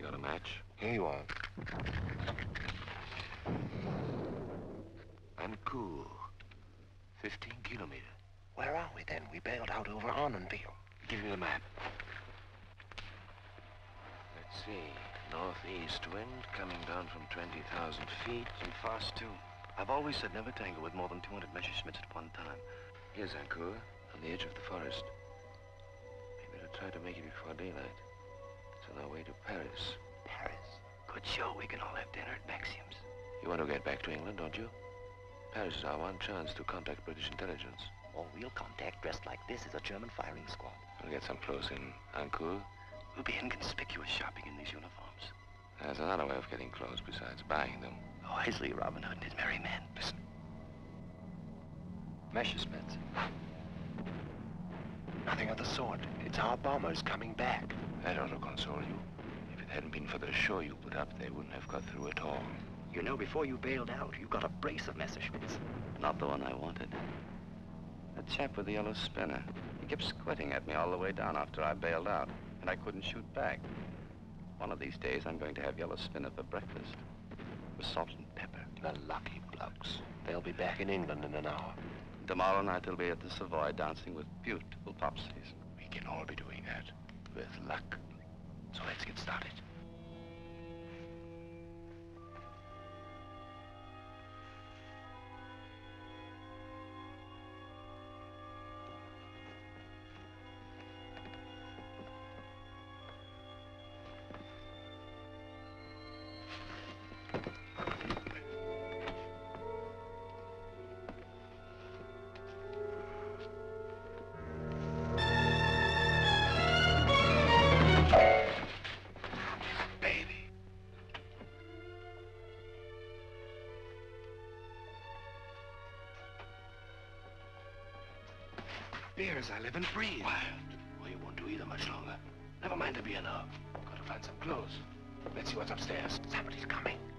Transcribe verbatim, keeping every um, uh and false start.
got a match. Here you are. Uncool. fifteen kilometers. Where are we then? We bailed out over Arnonville. Give me the map. Let's see. Northeast wind coming down from twenty thousand feet and fast too. I've always said never tangle with more than two hundred Messerschmitts at one time. Here's Ancourt, on the edge of the forest. Maybe we'll try to make it before daylight. It's on our way to Paris. Paris? Good show. We can all have dinner at Maxim's. You want to get back to England, don't you? Paris is our one chance to contact British intelligence. All we'll contact dressed like this is a German firing squad. We'll get some clothes in Ancourt. We'll be inconspicuous shopping in these uniforms. There's another way of getting clothes besides buying them. Wisely, Robin Hood and his merry men. Listen. Messerschmitts. Nothing of the sort. It's our bombers coming back. That ought to console you. If it hadn't been for the show you put up, they wouldn't have got through at all. You know, before you bailed out, you got a brace of Messerschmitts. Not the one I wanted. A chap with the yellow spinner. He kept squinting at me all the way down after I bailed out, and I couldn't shoot back. One of these days, I'm going to have yellow spinner for breakfast. With salt and pepper. The lucky blokes. They'll be back in England in an hour. Tomorrow night, they'll be at the Savoy dancing with beautiful popsies. We can all be doing that, with luck. So let's get started. Beer as I live and breathe. Wild. Well, you won't do either much longer. Never mind the beer now. Gotta find some clothes. Let's see what's upstairs. Somebody's coming.